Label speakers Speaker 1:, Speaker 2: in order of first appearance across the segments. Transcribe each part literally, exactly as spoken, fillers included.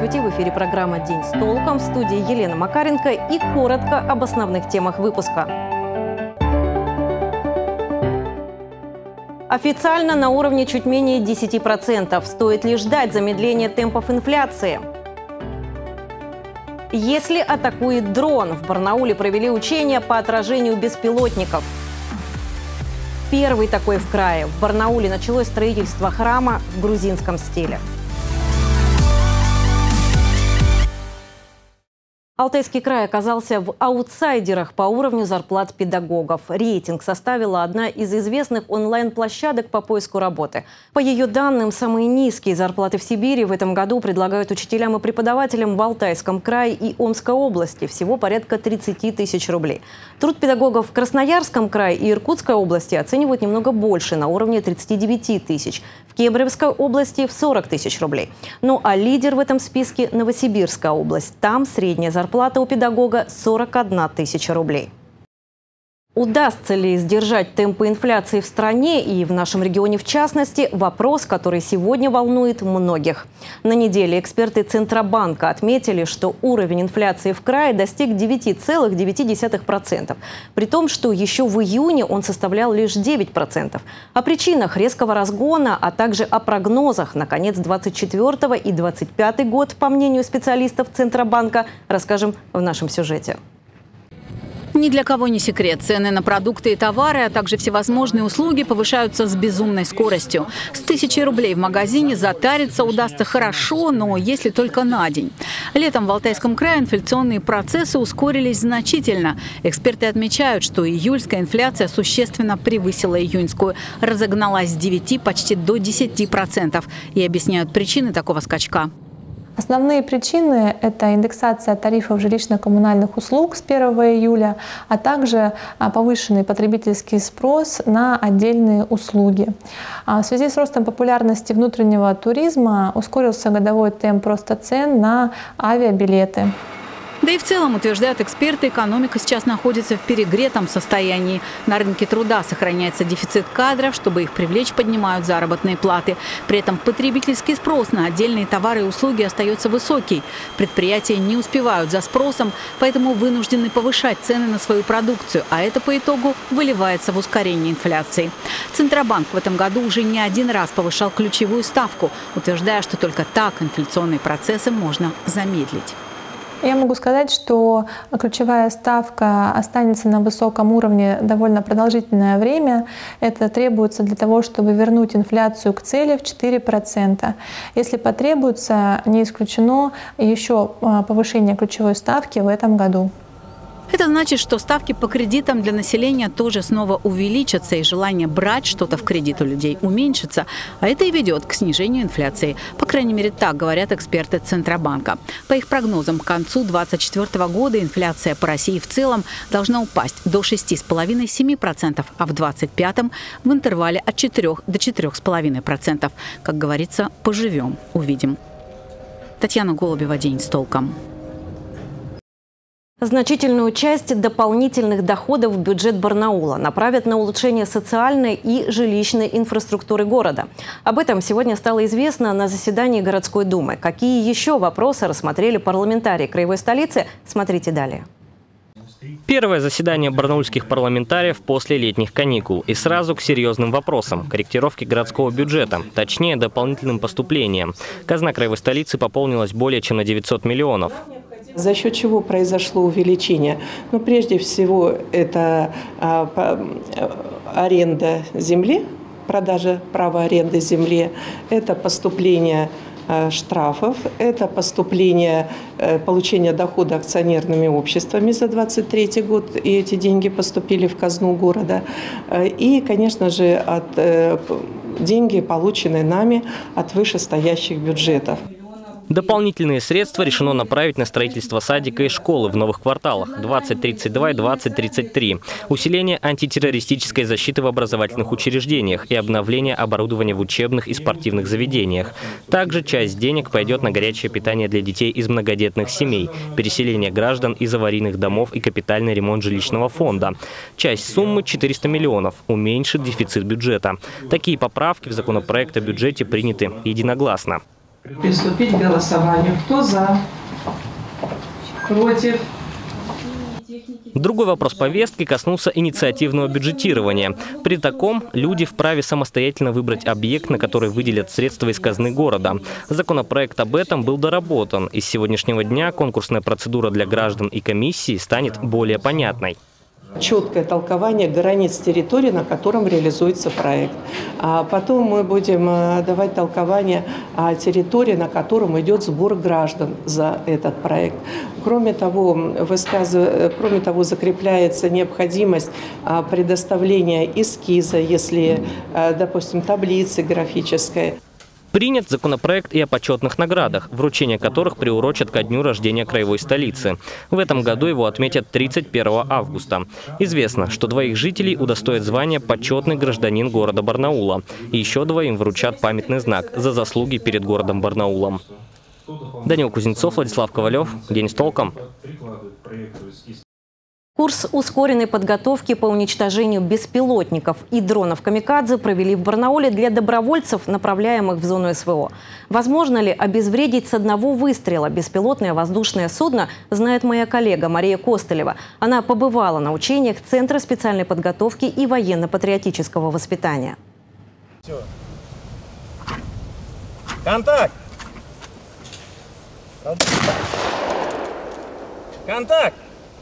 Speaker 1: Здравствуйте! В эфире программа «День с толком». В студии Елена Макаренко и коротко об основных темах выпуска. Официально на уровне чуть менее десяти процентов. Стоит ли ждать замедления темпов инфляции? Если атакует дрон, в Барнауле провели учения по отражению беспилотников. Первый такой в крае. В Барнауле началось строительство храма в грузинском стиле. Алтайский край оказался в аутсайдерах по уровню зарплат педагогов. Рейтинг составила одна из известных онлайн-площадок по поиску работы. По ее данным, самые низкие зарплаты в Сибири в этом году предлагают учителям и преподавателям в Алтайском крае и Омской области. Всего порядка тридцати тысяч рублей. Труд педагогов в Красноярском крае и Иркутской области оценивают немного больше, на уровне тридцати девяти тысяч. В Кемеровской области в сорок тысяч рублей. Ну а лидер в этом списке – Новосибирская область. Там средняя зарплата Зарплата у педагога сорок одна тысяча рублей. Удастся ли сдержать темпы инфляции в стране и в нашем регионе в частности – вопрос, который сегодня волнует многих. На неделе эксперты Центробанка отметили, что уровень инфляции в крае достиг девяти целых девяти десятых процента, при том, что еще в июне он составлял лишь девять процентов. О причинах резкого разгона, а также о прогнозах на конец двадцать четвёртого и двадцать пятый год, по мнению специалистов Центробанка, расскажем в нашем сюжете.
Speaker 2: Ни для кого не секрет. Цены на продукты и товары, а также всевозможные услуги повышаются с безумной скоростью. С тысячи рублей в магазине затариться удастся хорошо, но если только на день. Летом в Алтайском крае инфляционные процессы ускорились значительно. Эксперты отмечают, что июльская инфляция существенно превысила июньскую. Разогналась с девяти почти до десяти процентов. И объясняют причины такого скачка.
Speaker 3: Основные причины – это индексация тарифов жилищно-коммунальных услуг с первого июля, а также повышенный потребительский спрос на отдельные услуги. В связи с ростом популярности внутреннего туризма ускорился годовой темп роста цен на авиабилеты.
Speaker 2: Да и в целом, утверждают эксперты, экономика сейчас находится в перегретом состоянии. На рынке труда сохраняется дефицит кадров, чтобы их привлечь, поднимают заработные платы. При этом потребительский спрос на отдельные товары и услуги остается высокий. Предприятия не успевают за спросом, поэтому вынуждены повышать цены на свою продукцию, а это по итогу выливается в ускорение инфляции. Центробанк в этом году уже не один раз повышал ключевую ставку, утверждая, что только так инфляционные процессы можно замедлить.
Speaker 3: Я могу сказать, что ключевая ставка останется на высоком уровне довольно продолжительное время. Это требуется для того, чтобы вернуть инфляцию к цели в четыре процента. Если потребуется, не исключено еще повышение ключевой ставки в этом году.
Speaker 2: Это значит, что ставки по кредитам для населения тоже снова увеличатся, и желание брать что-то в кредит у людей уменьшится. А это и ведет к снижению инфляции. По крайней мере, так говорят эксперты Центробанка. По их прогнозам, к концу две тысячи двадцать четвёртого года инфляция по России в целом должна упасть до шести с половиной — семи процентов, а в двадцать пятом в интервале от четырёх до четырёх с половиной процентов. Как говорится, поживем, увидим. Татьяна Голубева, «День с толком».
Speaker 1: Значительную часть дополнительных доходов в бюджет Барнаула направят на улучшение социальной и жилищной инфраструктуры города. Об этом сегодня стало известно на заседании городской думы. Какие еще вопросы рассмотрели парламентарии краевой столицы, смотрите далее.
Speaker 4: Первое заседание барнаульских парламентариев после летних каникул. И сразу к серьезным вопросам. Корректировке городского бюджета, точнее дополнительным поступлениям. Казна краевой столицы пополнилась более чем на девятьсот миллионов.
Speaker 5: За счет чего произошло увеличение? Ну, прежде всего, это а, по, а, аренда земли, продажа права аренды земли, это поступление а, штрафов, это поступление, а, получение дохода акционерными обществами за двадцать третий год, и эти деньги поступили в казну города. А, и, конечно же, от, а, деньги, полученные нами от вышестоящих бюджетов.
Speaker 4: Дополнительные средства решено направить на строительство садика и школы в новых кварталах двадцать тридцать два и двадцать тридцать три, усиление антитеррористической защиты в образовательных учреждениях и обновление оборудования в учебных и спортивных заведениях. Также часть денег пойдет на горячее питание для детей из многодетных семей, переселение граждан из аварийных домов и капитальный ремонт жилищного фонда. Часть суммы – четыреста миллионов, уменьшит дефицит бюджета. Такие поправки в законопроект о бюджете приняты единогласно.
Speaker 5: Приступить к голосованию. Кто за? Против?
Speaker 4: Другой вопрос повестки коснулся инициативного бюджетирования. При таком люди вправе самостоятельно выбрать объект, на который выделят средства из казны города. Законопроект об этом был доработан, и с сегодняшнего дня конкурсная процедура для граждан и комиссии станет более понятной.
Speaker 5: Четкое толкование границ территории, на котором реализуется проект. А потом мы будем давать толкование о территории, на котором идет сбор граждан за этот проект. Кроме того, высказыв... Кроме того, закрепляется необходимость предоставления эскиза, если, допустим, таблицы графической.
Speaker 4: Принят законопроект и о почетных наградах, вручение которых приурочат ко дню рождения краевой столицы. В этом году его отметят тридцать первого августа. Известно, что двоих жителей удостоят звания «Почетный гражданин города Барнаула». И еще двоим вручат памятный знак за заслуги перед городом Барнаулом. Данил Кузнецов, Владислав Ковалев. День с толком.
Speaker 1: Курс ускоренной подготовки по уничтожению беспилотников и дронов «Камикадзе» провели в Барнауле для добровольцев, направляемых в зону СВО. Возможно ли обезвредить с одного выстрела беспилотное воздушное судно, знает моя коллега Мария Костылева. Она побывала на учениях Центра специальной подготовки и военно-патриотического воспитания.
Speaker 6: Все. Контакт! Контакт!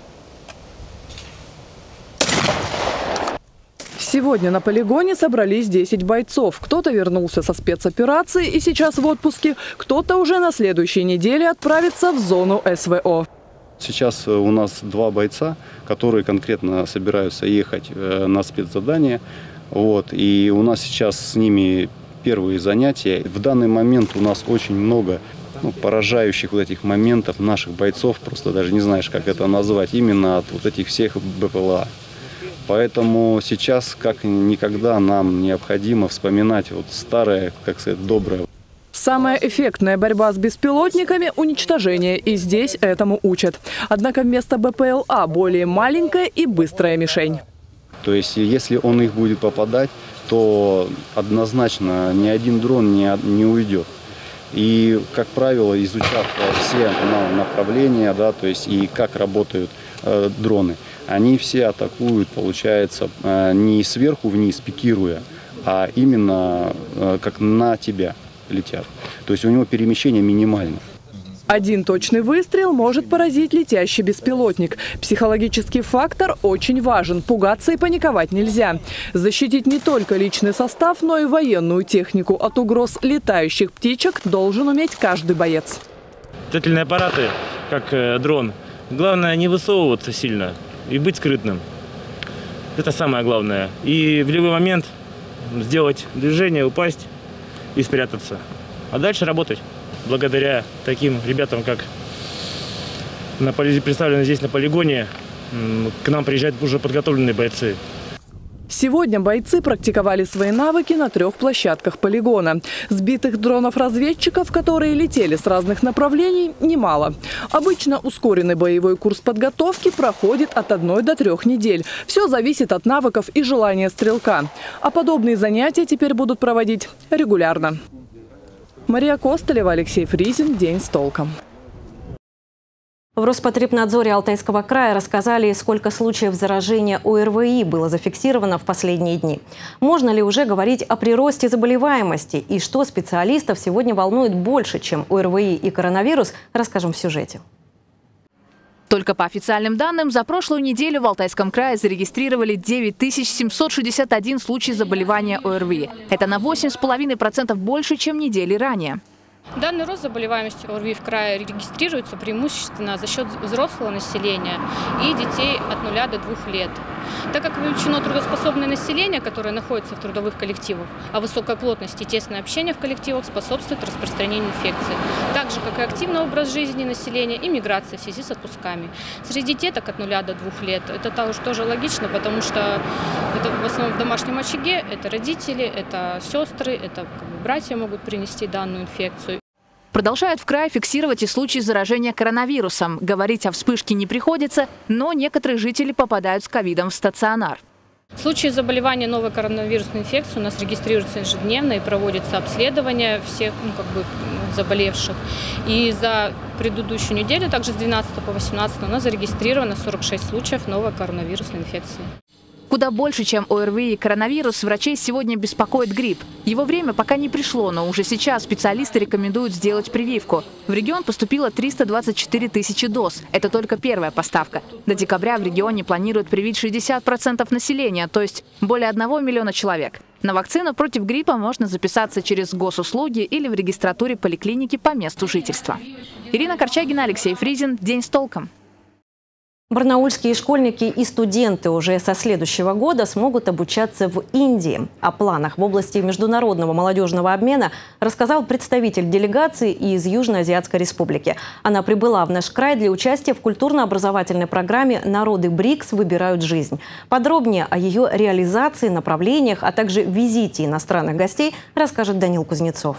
Speaker 7: Сегодня на полигоне собрались десять бойцов. Кто-то вернулся со спецоперации и сейчас в отпуске, кто-то уже на следующей неделе отправится в зону СВО.
Speaker 8: Сейчас у нас два бойца, которые конкретно собираются ехать на спецзадание. Вот, и у нас сейчас с ними первые занятия. В данный момент у нас очень много ну, поражающих вот этих моментов наших бойцов. Просто даже не знаешь, как это назвать. Именно от вот этих всех БПЛА. Поэтому сейчас, как никогда, нам необходимо вспоминать вот старое, как сказать, доброе.
Speaker 7: Самая эффектная борьба с беспилотниками – уничтожение. И здесь этому учат. Однако вместо БПЛА более маленькая и быстрая мишень.
Speaker 8: То есть, если он их будет попадать, то однозначно ни один дрон не, не уйдет. И, как правило, изучав все направления, да, то есть и как работают э, дроны, они все атакуют, получается, не сверху вниз пикируя, а именно как на тебя летят. То есть у него перемещение минимально.
Speaker 7: Один точный выстрел может поразить летящий беспилотник. Психологический фактор очень важен. Пугаться и паниковать нельзя. Защитить не только личный состав, но и военную технику от угроз летающих птичек должен уметь каждый боец.
Speaker 6: Летательные аппараты, как э, дрон, главное не высовываться сильно и быть скрытным. Это самое главное. И в любой момент сделать движение, упасть и спрятаться. А дальше работать. Благодаря таким ребятам, как представлены здесь на полигоне, к нам приезжают уже подготовленные бойцы.
Speaker 7: Сегодня бойцы практиковали свои навыки на трех площадках полигона. Сбитых дронов-разведчиков, которые летели с разных направлений, немало. Обычно ускоренный боевой курс подготовки проходит от одной до трех недель. Все зависит от навыков и желания стрелка. А подобные занятия теперь будут проводить регулярно. Мария Костылева, Алексей Фризин. День с толком.
Speaker 1: В Роспотребнадзоре Алтайского края рассказали, сколько случаев заражения ОРВИ было зафиксировано в последние дни. Можно ли уже говорить о приросте заболеваемости? И что специалистов сегодня волнует больше, чем ОРВИ и коронавирус, расскажем в сюжете.
Speaker 2: Только по официальным данным, за прошлую неделю в Алтайском крае зарегистрировали девять тысяч семьсот шестьдесят один случай заболевания ОРВИ. Это на восемь целых пять десятых процента больше, чем недели ранее.
Speaker 9: Данный рост заболеваемости ОРВИ в крае регистрируется преимущественно за счет взрослого населения и детей от нуля до двух лет. Так как увеличено трудоспособное население, которое находится в трудовых коллективах, а высокая плотность и тесное общение в коллективах способствует распространению инфекции, так же, как и активный образ жизни населения и миграция в связи с отпусками. Среди деток от нуля до двух лет это тоже логично, потому что это в основном в домашнем очаге, это родители, это сестры, это как бы братья могут принести данную инфекцию.
Speaker 2: Продолжают в крае фиксировать и случаи заражения коронавирусом. Говорить о вспышке не приходится, но некоторые жители попадают с ковидом в стационар.
Speaker 9: Случаи заболевания новой коронавирусной инфекцией у нас регистрируются ежедневно и проводится обследование всех ну, как бы, заболевших. И за предыдущую неделю, также с двенадцатого по восемнадцатое, у нас зарегистрировано сорок шесть случаев новой коронавирусной инфекции.
Speaker 2: Куда больше, чем ОРВИ и коронавирус, врачей сегодня беспокоит грипп. Его время пока не пришло, но уже сейчас специалисты рекомендуют сделать прививку. В регион поступило триста двадцать четыре тысячи доз. Это только первая поставка. До декабря в регионе планируют привить шестьдесят процентов населения, то есть более одного миллиона человек. На вакцину против гриппа можно записаться через госуслуги или в регистратуре поликлиники по месту жительства. Ирина Корчагина, Алексей Фризин. День с толком.
Speaker 1: Барнаульские школьники и студенты уже со следующего года смогут обучаться в Индии. О планах в области международного молодежного обмена рассказал представитель делегации из Южно-Азиатской республики. Она прибыла в наш край для участия в культурно-образовательной программе «Народы БРИКС выбирают жизнь». Подробнее о ее реализации, направлениях, а также визите иностранных гостей расскажет Данил Кузнецов.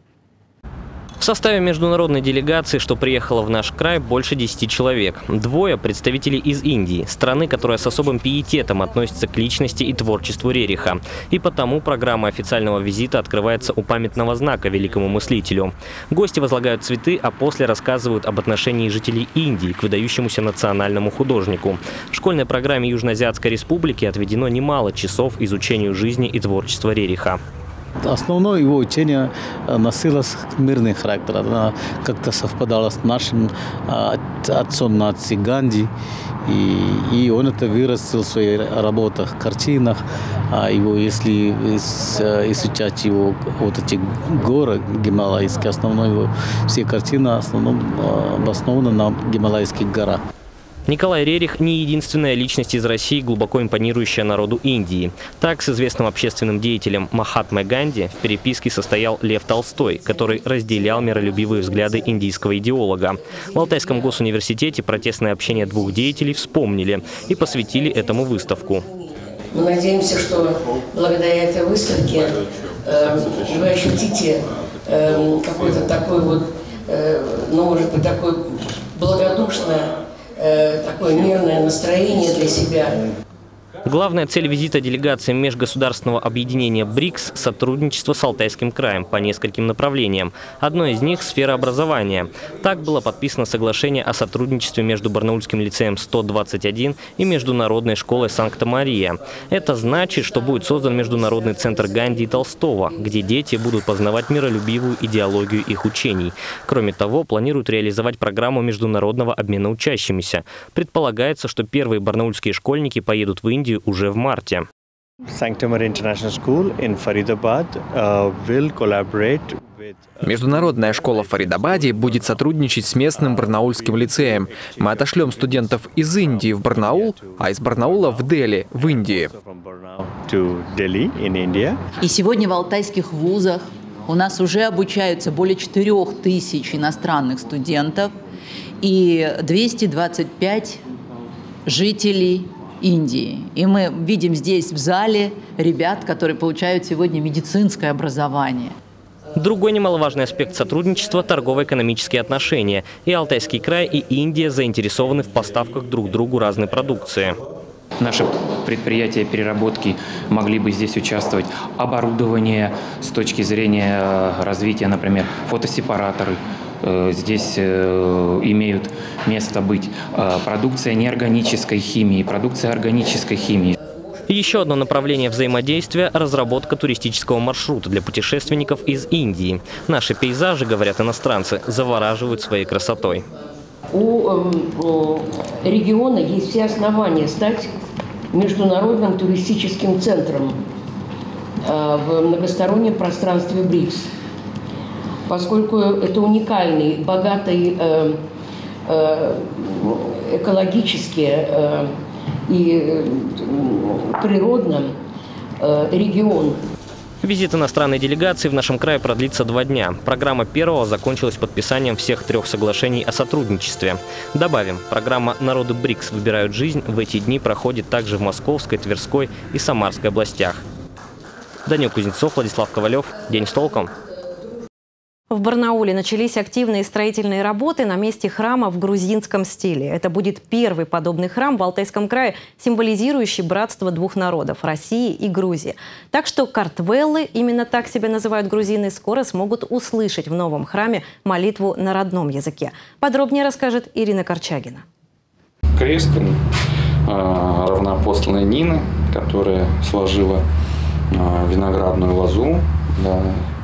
Speaker 4: В составе международной делегации, что приехала в наш край, больше десяти человек. Двое – представители из Индии, страны, которая с особым пиететом относится к личности и творчеству Рериха. И потому программа официального визита открывается у памятного знака великому мыслителю. Гости возлагают цветы, а после рассказывают об отношении жителей Индии к выдающемуся национальному художнику. В школьной программе Южно-Азиатской республики отведено немало часов изучению жизни и творчества Рериха.
Speaker 10: Основное его учение носило мирный характер. Она как-то совпадала с нашим отцом нации Ганди. И, и он это вырастил в своих работах, картинах. А его, если изучать его вот эти горы гималайские, основной его, все картины в основном обоснованы на гималайских горах.
Speaker 4: Николай Рерих не единственная личность из России, глубоко импонирующая народу Индии. Так, с известным общественным деятелем Махатмой Ганди в переписке состоял Лев Толстой, который разделял миролюбивые взгляды индийского идеолога. В Алтайском госуниверситете протестное общение двух деятелей вспомнили и посвятили этому выставку.
Speaker 11: Мы надеемся, что благодаря этой выставке э, вы ощутите э, какое-то такое вот, э, ну, может быть, такое благодушное, такое мирное настроение для себя.
Speaker 4: Главная цель визита делегации межгосударственного объединения БРИКС – сотрудничество с Алтайским краем по нескольким направлениям. Одно из них – сфера образования. Так было подписано соглашение о сотрудничестве между Барнаульским лицеем сто двадцать один и Международной школой Санкта-Мария. Это значит, что будет создан Международный центр Ганди и Толстого, где дети будут познавать миролюбивую идеологию их учений. Кроме того, планируют реализовать программу международного обмена учащимися. Предполагается, что первые барнаульские школьники поедут в Индию уже в марте.
Speaker 12: Международная школа в Фаридабаде будет сотрудничать с местным барнаульским лицеем. Мы отошлем студентов из Индии в Барнаул, а из Барнаула в Дели, в Индии.
Speaker 13: И сегодня в алтайских вузах у нас уже обучаются более четырёх тысяч иностранных студентов и двести двадцать пять жителей Индии. И мы видим здесь в зале ребят, которые получают сегодня медицинское образование.
Speaker 4: Другой немаловажный аспект сотрудничества – торгово-экономические отношения. И Алтайский край, и Индия заинтересованы в поставках друг другу разной продукции.
Speaker 14: Наши предприятия переработки могли бы здесь участвовать. Оборудование с точки зрения развития, например, фотосепараторы здесь имеют место быть. Продукция неорганической химии, продукция органической химии.
Speaker 4: Еще одно направление взаимодействия – разработка туристического маршрута для путешественников из Индии. Наши пейзажи, говорят иностранцы, завораживают своей красотой.
Speaker 11: У региона есть все основания стать международным туристическим центром в многостороннем пространстве БРИКС, поскольку это уникальный, богатый экологически и природно регион.
Speaker 4: Визит иностранной делегации в нашем крае продлится два дня. Программа первого закончилась подписанием всех трех соглашений о сотрудничестве. Добавим, программа «Народы БРИКС выбирают жизнь» в эти дни проходит также в Московской, Тверской и Самарской областях. Данил Кузнецов, Владислав Ковалев. День с толком.
Speaker 1: В Барнауле начались активные строительные работы на месте храма в грузинском стиле. Это будет первый подобный храм в Алтайском крае, символизирующий братство двух народов – России и Грузии. Так что картвеллы, именно так себя называют грузины, скоро смогут услышать в новом храме молитву на родном языке. Подробнее расскажет Ирина Корчагина.
Speaker 15: Крест э, равноапостольной Нины, которая сложила э, виноградную лозу, да,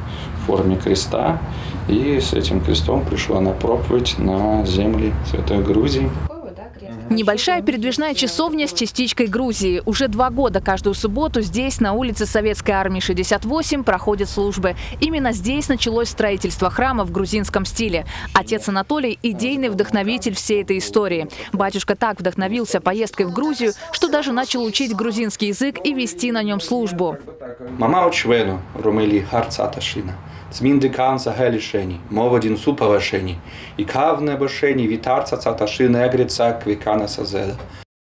Speaker 15: в форме креста, и с этим крестом пришла на проповедь на земли Святой Грузии.
Speaker 2: Небольшая передвижная часовня с частичкой Грузии. Уже два года каждую субботу здесь, на улице Советской армии шестьдесят восемь, проходят службы. Именно здесь началось строительство храма в грузинском стиле. Отец Анатолий – идейный вдохновитель всей этой истории. Батюшка так вдохновился поездкой в Грузию, что даже начал учить грузинский язык и вести на нем службу.
Speaker 16: Мама учвено, ромели харцаташина. Цминдикан загелишени, моводин суповашени, и кавне башени, витарца цаташина эгрица квикана сазеда.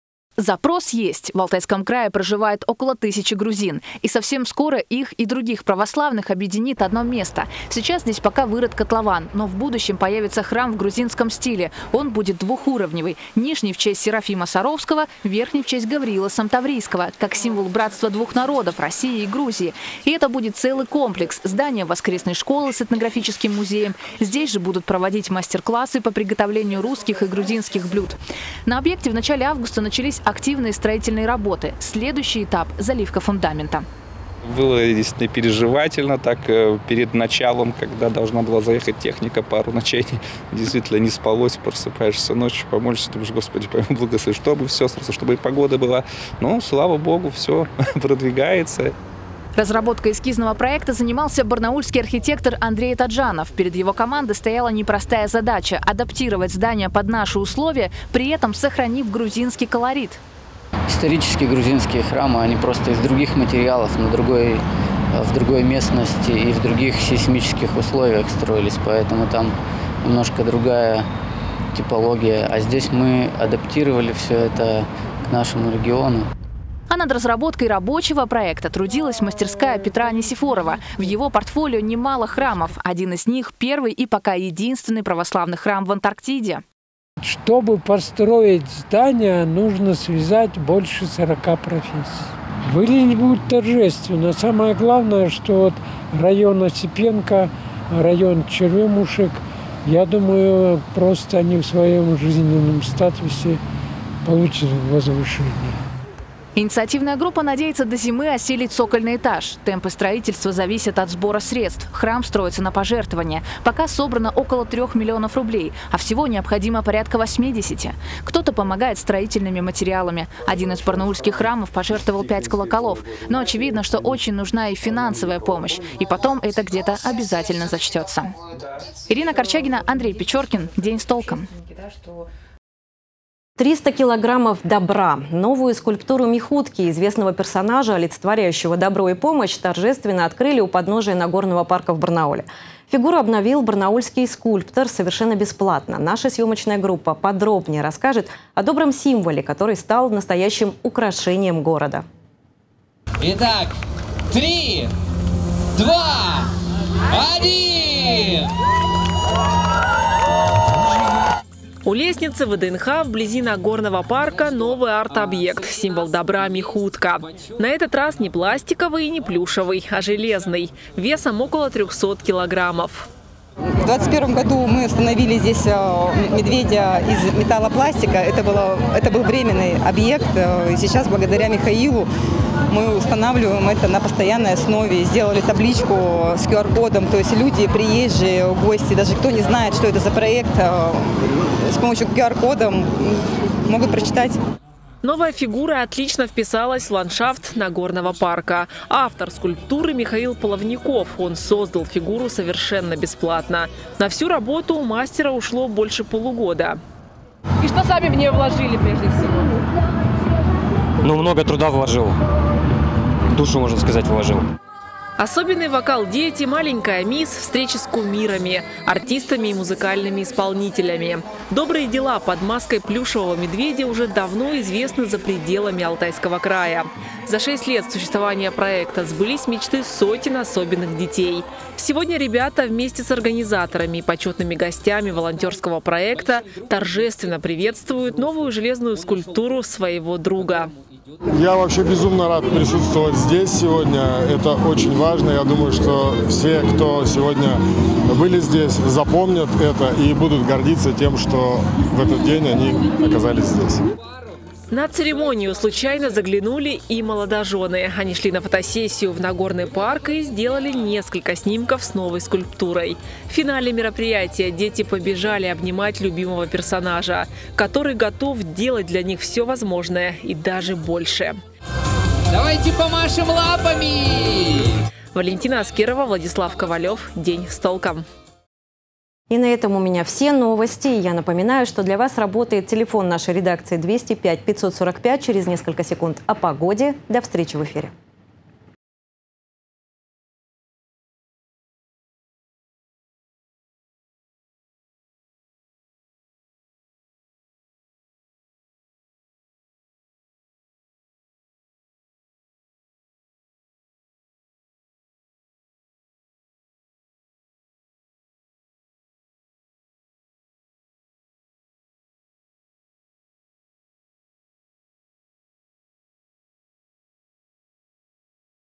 Speaker 2: Запрос есть. В Алтайском крае проживает около тысячи грузин. И совсем скоро их и других православных объединит одно место. Сейчас здесь пока вырыт котлован, но в будущем появится храм в грузинском стиле. Он будет двухуровневый. Нижний в честь Серафима Саровского, верхний в честь Гавриила Самтаврийского, как символ братства двух народов – России и Грузии. И это будет целый комплекс. Здание воскресной школы с этнографическим музеем. Здесь же будут проводить мастер-классы по приготовлению русских и грузинских блюд. На объекте в начале августа начались активные строительные работы. Следующий этап – заливка фундамента.
Speaker 17: Было действительно переживательно, так перед началом, когда должна была заехать техника, пару ночей действительно не спалось, просыпаешься ночью, помолишься, думаешь, Господи, пойми, благослови, чтобы все, чтобы и погода была. Но, слава Богу, все продвигается.
Speaker 2: Разработкой эскизного проекта занимался барнаульский архитектор Андрей Таджанов. Перед его командой стояла непростая задача – адаптировать здание под наши условия, при этом сохранив грузинский колорит.
Speaker 18: Исторические грузинские храмы, они просто из других материалов, на другой, в другой местности и в других сейсмических условиях строились, поэтому там немножко другая типология. А здесь мы адаптировали все это к нашему региону.
Speaker 2: А над разработкой рабочего проекта трудилась мастерская Петра Несифорова. В его портфолио немало храмов. Один из них – первый и пока единственный православный храм в Антарктиде.
Speaker 19: Чтобы построить здание, нужно связать больше сорока профессий. Выглядеть будет торжественно. Самое главное, что вот район Осипенко, район Черемушек, я думаю, просто они в своем жизненном статусе получат возвышение.
Speaker 2: Инициативная группа надеется до зимы осилить цокольный этаж. Темпы строительства зависят от сбора средств. Храм строится на пожертвования. Пока собрано около трех миллионов рублей, а всего необходимо порядка восьмидесяти. Кто-то помогает строительными материалами. Один из барнаульских храмов пожертвовал пять колоколов. Но очевидно, что очень нужна и финансовая помощь. И потом это где-то обязательно зачтется. Ирина Корчагина, Андрей Печоркин. День с толком.
Speaker 1: триста килограммов добра. Новую скульптуру Михутки, известного персонажа, олицетворяющего добро и помощь, торжественно открыли у подножия Нагорного парка в Барнауле. Фигуру обновил барнаульский скульптор совершенно бесплатно. Наша съемочная группа подробнее расскажет о добром символе, который стал настоящим украшением города.
Speaker 20: Итак, три, два, один!
Speaker 21: У лестницы ВДНХ вблизи Нагорного парка новый арт-объект – символ добра Михутка. На этот раз не пластиковый и не плюшевый, а железный, весом около трёхсот килограммов.
Speaker 22: В двадцать первом году мы установили здесь медведя из металлопластика. Это, было, это был временный объект. И сейчас, благодаря Михаилу, мы устанавливаем это на постоянной основе. Сделали табличку с ку ар кодом. То есть люди, приезжие, гости, даже кто не знает, что это за проект, с помощью ку ар кода могут прочитать.
Speaker 21: Новая фигура отлично вписалась в ландшафт Нагорного парка. Автор скульптуры Михаил Половников. Он создал фигуру совершенно бесплатно. На всю работу у мастера ушло больше полугода.
Speaker 23: И что сами в нее вложили прежде всего?
Speaker 24: Ну, много труда вложил. Душу, можно сказать, вложил.
Speaker 21: Особенный вокал «Дети», «Маленькая мисс», встречи с кумирами, артистами и музыкальными исполнителями. Добрые дела под маской плюшевого медведя уже давно известны за пределами Алтайского края. За шесть лет существования проекта сбылись мечты сотен особенных детей. Сегодня ребята вместе с организаторами и почетными гостями волонтерского проекта торжественно приветствуют новую железную скульптуру своего друга.
Speaker 3: Я вообще безумно рад присутствовать здесь сегодня. Это очень важно. Я думаю, что все, кто сегодня были здесь, запомнят это и будут гордиться тем, что в этот день они оказались здесь.
Speaker 21: На церемонию случайно заглянули и молодожены. Они шли на фотосессию в Нагорный парк и сделали несколько снимков с новой скульптурой. В финале мероприятия дети побежали обнимать любимого персонажа, который готов делать для них все возможное и даже больше.
Speaker 20: Давайте помашем лапами!
Speaker 21: Валентина Аскерова, Владислав Ковалев. День с толком.
Speaker 1: И на этом у меня все новости. Я напоминаю, что для вас работает телефон нашей редакции двести пять пятьсот сорок пять. Через несколько секунд о погоде. До встречи в эфире.